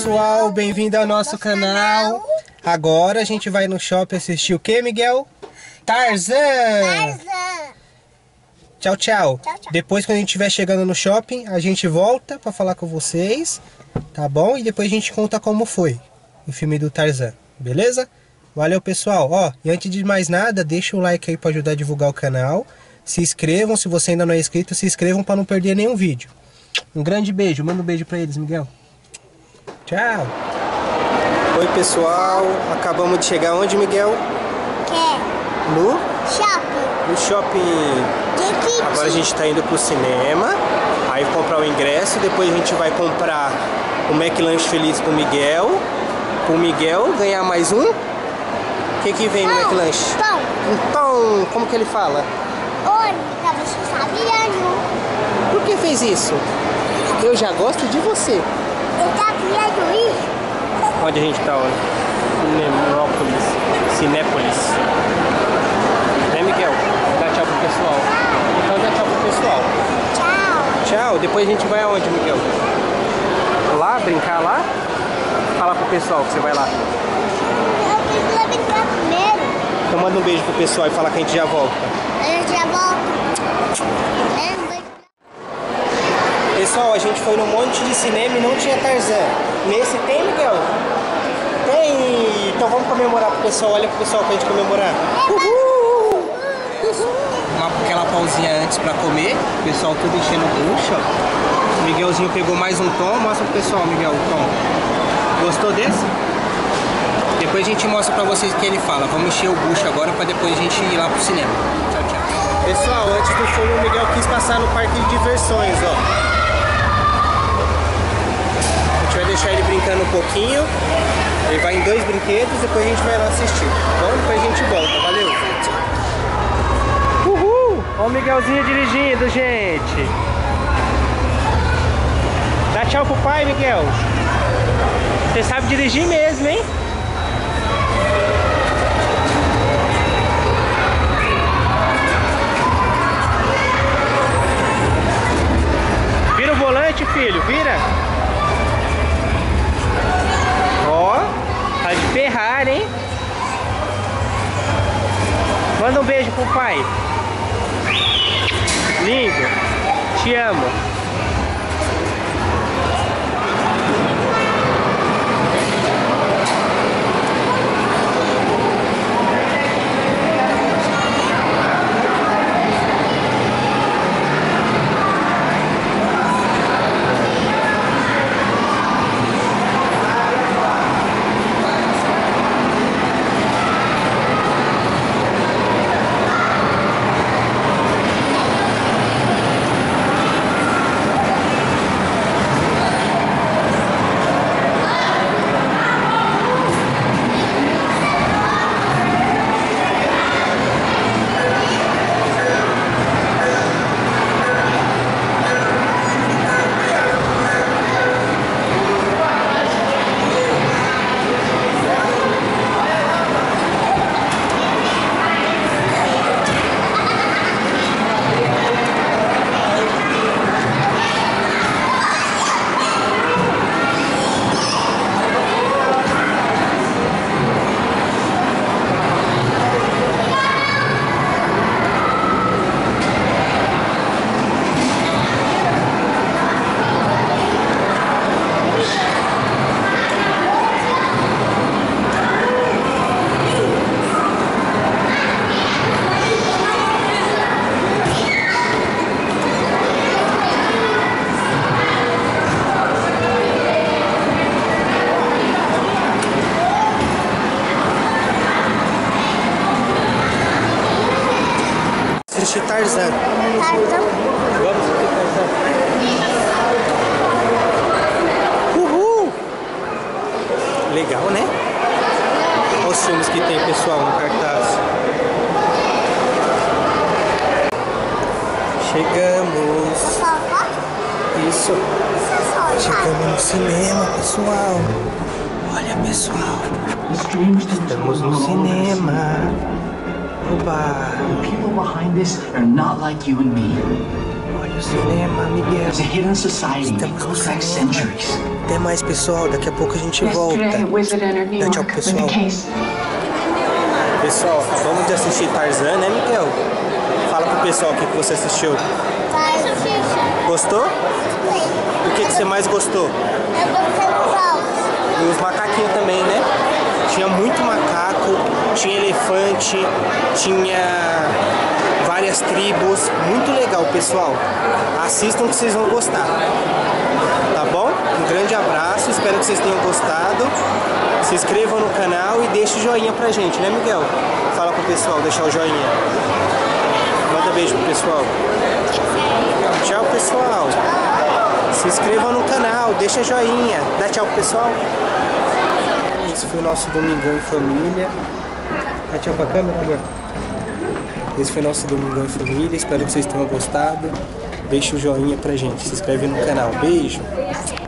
pessoal, bem-vindo ao nosso canal. Agora a gente vai no shopping assistir o que, Miguel? Tarzan! Tchau, tchau. Depois, quando a gente estiver chegando no shopping, a gente volta pra falar com vocês, tá bom? E depois a gente conta como foi o filme do Tarzan, beleza? Valeu, pessoal. Ó, e antes de mais nada, deixa o like aí pra ajudar a divulgar o canal. Se inscrevam, se você ainda não é inscrito, se inscrevam pra não perder nenhum vídeo. Um grande beijo, manda um beijo pra eles, Miguel. Tchau. Oi, pessoal. Acabamos de chegar onde, Miguel? No shopping. No shopping. Agora a gente tá indo pro cinema. Aí comprar o ingresso. Depois a gente vai comprar o McLanche Feliz pro Miguel. Pro Miguel ganhar mais um. O que vem no McLanche? Pão. Um pão. Como que ele fala? Oi, talvez você sabia, não? Por que fez isso? Eu já gosto de você. Eu sabia do isso. Onde a gente tá hoje? Cinépolis. Né, Miguel? Dá tchau pro pessoal. Então dá tchau pro pessoal. Tchau. Tchau. Depois a gente vai aonde, Miguel? Lá? Brincar lá? Fala pro pessoal que você vai lá. Eu preciso brincar primeiro. Então manda um beijo pro pessoal e fala que a gente já volta. A gente já volta. Pessoal, a gente foi num monte de cinema e não tinha Tarzan. Nesse tem, Miguel? Tem! Então vamos comemorar pro pessoal. Olha pro pessoal pra gente comemorar. Uhul! Aquela pausinha antes pra comer. O pessoal tudo enchendo o bucho. O Miguelzinho pegou mais um tom. Mostra pro pessoal, Miguel, o tom. Gostou desse? Depois a gente mostra pra vocês o que ele fala. Vamos encher o bucho agora pra depois a gente ir lá pro cinema. Tchau, tchau. Pessoal, antes do filme o Miguel quis passar no parque de diversões, ó. A gente vai deixar ele brincando um pouquinho. Ele vai em 2 brinquedos, depois a gente vai lá assistir. Bom, depois a gente volta. Valeu! Uhul! Ó o Miguelzinho dirigindo, gente! Dá tchau pro pai, Miguel! Você sabe dirigir mesmo, hein? Vira o volante, filho, vira! Ó, tá de Ferrari, hein? Manda um beijo pro pai. Lindo, te amo. Tarzan. Vamos assistir Tarzan. Uhul! Legal, né? Olha os filmes que tem, pessoal, no cartaz. Chegamos. Isso. Chegamos no cinema, pessoal. Olha, pessoal. Estamos no cinema. Oba! The people behind this are not like you and me. Olha o cinema, Miguel. It's a hidden society that goes back centuries. Até mais, pessoal. Daqui a pouco a gente volta. Dá tchau pro pessoal. Pessoal, acabamos de assistir Tarzan, né, Miguel? Fala pro pessoal o que você assistiu. Gostou? O que você mais gostou? Eu gostei dos ovos. E os macaquinhos também, né? Tinha muito macaco, tinha elefante, tinha várias tribos. Muito legal, pessoal. Assistam que vocês vão gostar. Tá bom? Um grande abraço, espero que vocês tenham gostado. Se inscrevam no canal e deixe o joinha pra gente, né, Miguel? Fala pro pessoal, deixar o joinha. Manda beijo pro pessoal. Tchau, pessoal. Se inscrevam no canal, deixa joinha. Dá tchau pro pessoal. Esse foi o nosso Domingão em Família. Dá tchau pra câmera, amor. Esse foi o nosso Domingão em Família. Espero que vocês tenham gostado. Deixa o joinha pra gente. Se inscreve no canal. Beijo.